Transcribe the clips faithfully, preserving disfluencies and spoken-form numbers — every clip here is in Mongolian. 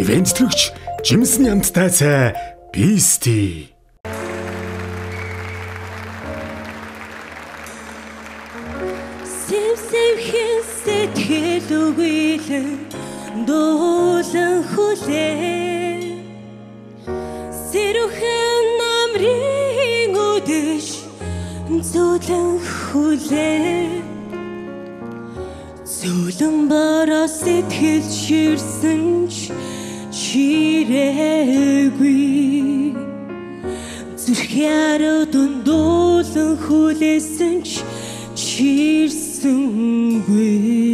Ивэнтлэгч Жимсэн ямттай цай Бисти. Сэвсэвхэн сэтгэл үгүйлэн дуулан хүлээ. Сэрүүхэн намрын үдэш зүүлэн хүлээ. Зүүлэн бороо сэтгэл ширсэн ч чирээгүй. Зүрх яруу дундуулан хүлээсэн ч чирсэнгүй.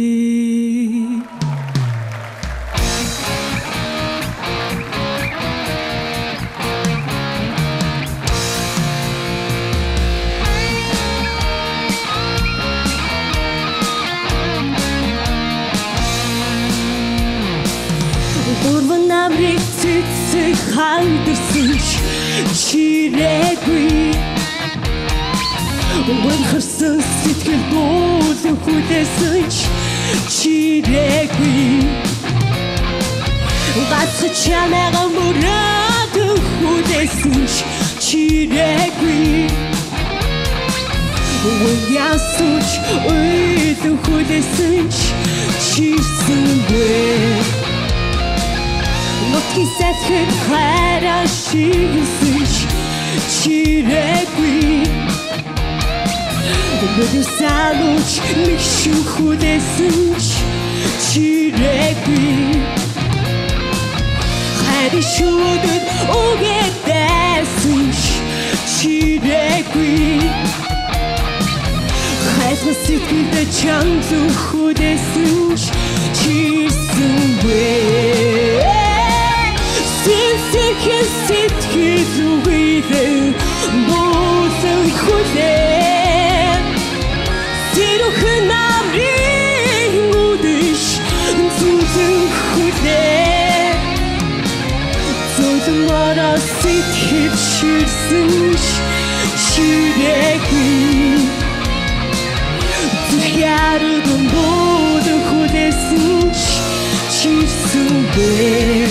Дөрвөн намрыг цэцэг хандсан ч чирээгүй. Өнхөрсөн сэтгэл дуулан хүлээсэн ч чирээгүй. Гацхан чамайгаа мөрөөд хүлээсэн ч чирээгүй. Уяасууч уйлан хүлээсэн ч чирсэнгүй. Нутгийн сайхан хайраа шигсэн ч чирээгүй. Өдөр салууч нэг шиг хүлээсэн ч чирээгүй. Хайрын шүдэд үгээдсэн ч чирээгүй. Хайрын сэтгэлд чангалан хүлээсэн ч чирсэнгүй. Сэвсэвхэн сэтгэл үгүйлэн дуулан хүлээ. Сэрүүхэн намрын үдэш зүүлэн хүлээ. Зүүлэн бороо сэтгэл ширсэн ч чирээгүй. Зүрх яруу дундуулан хүлээсэн ч чирсэнгүй.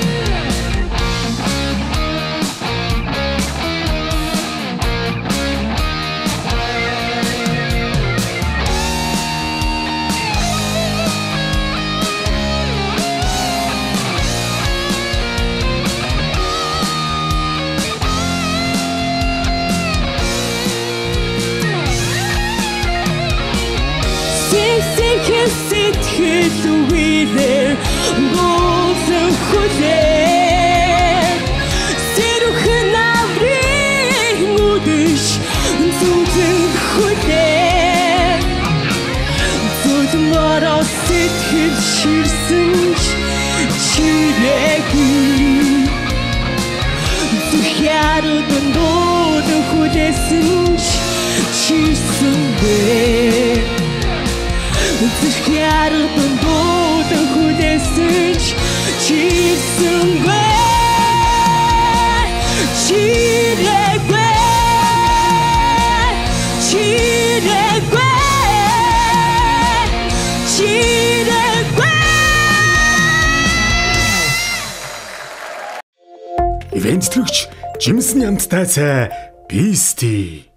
Сэвсэвхэн сэтгэл үгүйлэн дуулан хүлээ. Сэрүүхэн намрын үдэш зүүлэн хүлээ. Зүүлэн бороо сэтгэл ширсэн ч чирээгүй. Зүрх яруу дундуулан хүлээсэн ч чирсэнгүй. Зүрх яруу дундуулан хүлээсэн ч чирсэнгүй. Чирээгүй. Чирээгүй. Чирээгүй. Ивэнтлэгч Жимсэн ямттай цай Бисти.